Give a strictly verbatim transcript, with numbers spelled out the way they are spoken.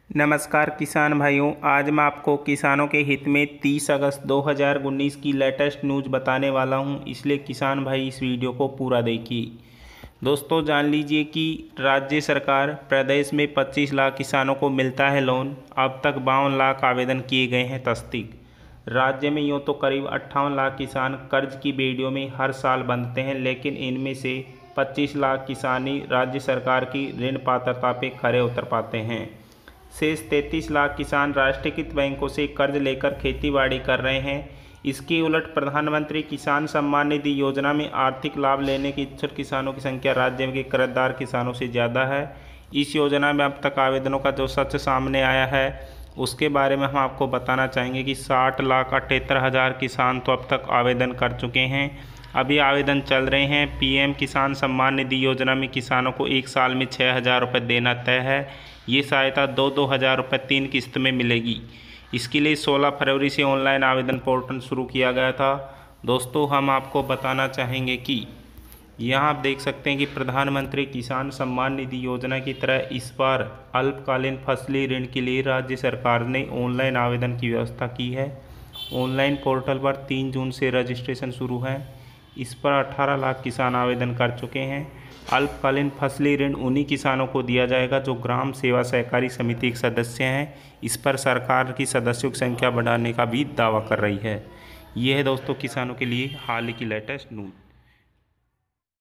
नमस्कार किसान भाइयों, आज मैं आपको किसानों के हित में तीस अगस्त दो हज़ार उन्नीस की लेटेस्ट न्यूज़ बताने वाला हूं, इसलिए किसान भाई इस वीडियो को पूरा देखिए। दोस्तों जान लीजिए कि राज्य सरकार प्रदेश में पच्चीस लाख किसानों को मिलता है लोन। अब तक बावन लाख आवेदन किए गए हैं तस्दीक। राज्य में यूँ तो करीब अट्ठावन लाख किसान कर्ज की बेड़ियों में हर साल बंधते हैं, लेकिन इनमें से पच्चीस लाख किसान ही राज्य सरकार की ऋण पात्रता पे खरे उतर पाते हैं। शेष तैंतीस लाख किसान राष्ट्रीयकृत बैंकों से कर्ज लेकर खेतीबाड़ी कर रहे हैं। इसके उलट प्रधानमंत्री किसान सम्मान निधि योजना में आर्थिक लाभ लेने के इच्छुक किसानों की संख्या राज्य के कर्जदार किसानों से ज़्यादा है। इस योजना में अब तक आवेदनों का जो सच सामने आया है उसके बारे में हम आपको बताना चाहेंगे कि साठ लाख अठहत्तर हज़ार किसान तो अब तक आवेदन कर चुके हैं। अभी आवेदन चल रहे हैं। पीएम किसान सम्मान निधि योजना में किसानों को एक साल में छः हज़ार रुपये देना तय है। ये सहायता दो दो हज़ार रुपये तीन किस्त में मिलेगी। इसके लिए सोलह फरवरी से ऑनलाइन आवेदन पोर्टल शुरू किया गया था। दोस्तों हम आपको बताना चाहेंगे कि यहाँ आप देख सकते हैं कि प्रधानमंत्री किसान सम्मान निधि योजना की तरह इस बार अल्पकालीन फसली ऋण के लिए राज्य सरकार ने ऑनलाइन आवेदन की व्यवस्था की है। ऑनलाइन पोर्टल पर तीन जून से रजिस्ट्रेशन शुरू है। इस पर अठारह लाख किसान आवेदन कर चुके हैं। अल्पकालीन फसली ऋण उन्हीं किसानों को दिया जाएगा जो ग्राम सेवा सहकारी समिति के सदस्य हैं। इस पर सरकार की सदस्यों की संख्या बढ़ाने का भी दावा कर रही है। ये है दोस्तों किसानों के लिए हाल ही की लेटेस्ट न्यूज़।